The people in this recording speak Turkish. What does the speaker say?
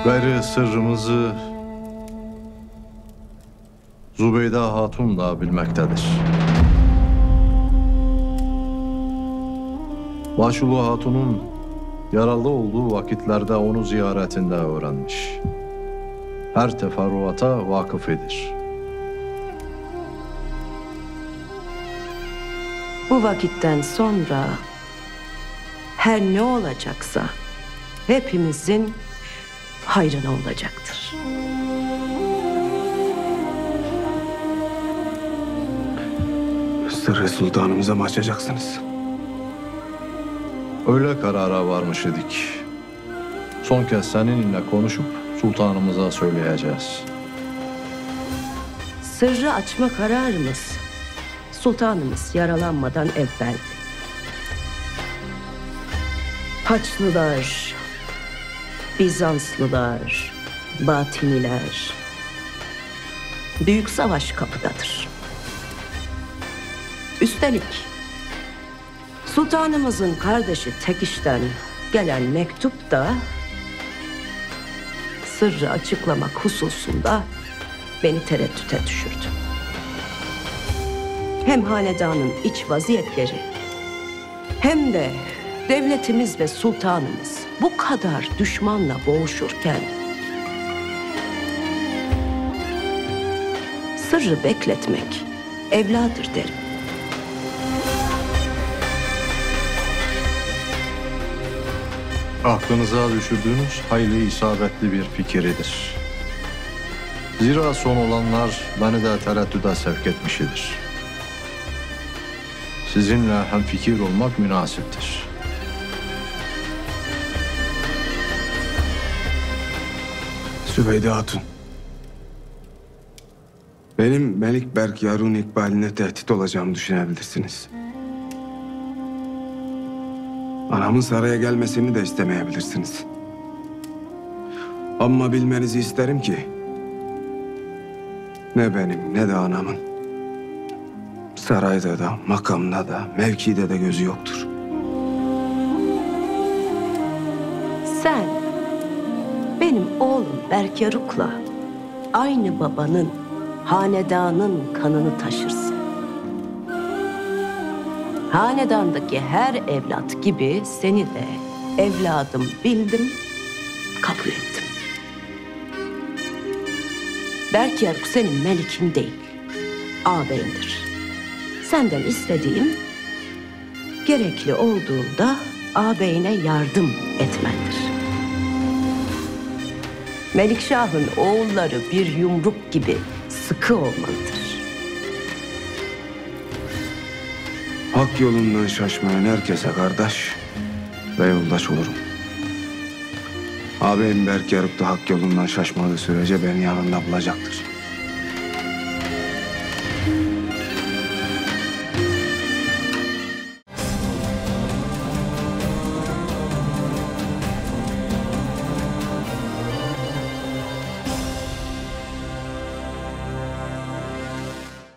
Gayrı sırrımızı Zübeyde Hatun da bilmektedir. Başulu Hatun'un yaralı olduğu vakitlerde onu ziyaretinde öğrenmiş. Her teferruata vakıf edir. Bu vakitten sonra her ne olacaksa hepimizin hayrına olacaktır. Sırrı sultanımıza mı açacaksınız? Öyle karara varmış idik. Son kez seninle konuşup sultanımıza söyleyeceğiz. Sırrı açma kararımız sultanımız yaralanmadan evveldi. Haçlılar, Bizanslılar, Batiniler, büyük savaş kapıdadır. Üstelik sultanımızın kardeşi Tekiş'ten gelen mektup da sırrı açıklamak hususunda beni tereddüte düşürdü. Hem hanedanın iç vaziyetleri hem de devletimiz ve sultanımız bu kadar düşmanla boğuşurken sırrı bekletmek evladır derim. Aklınıza düşürdüğünüz hayli isabetli bir fikirdir. Zira son olanlar beni de tereddüde sevk etmişidir. Sizinle hemfikir olmak münasiptir. Zübeyde Hatun. Benim Melik Berkyarun ikbaline tehdit olacağımı düşünebilirsiniz. Anamın saraya gelmesini de istemeyebilirsiniz. Ama bilmenizi isterim ki ne benim ne de anamın sarayda da, makamda da, mevkide de gözü yoktur. Sen benim oğlum Berkyaruk'la aynı babanın, hanedanın kanını taşırsın. Hanedandaki her evlat gibi seni de evladım bildim, kabul ettim. Berkyaruk senin melikin değil, ağabeyindir. Senden istediğim gerekli olduğunda ağabeyine yardım etmendir. Melikşah'ın oğulları bir yumruk gibi sıkı olmalıdır. Hak yolundan şaşmayan herkese kardeş ve yoldaş olurum. Ağabeyim Berkyaruk da hak yolundan şaşmadığı sürece beni yanında bulacaktır.